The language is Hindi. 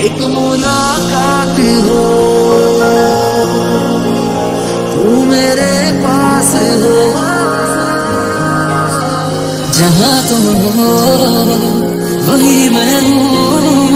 एक मुलाकात हो, तू मेरे पास हो, जहाँ तुम हो वही मैं हूँ।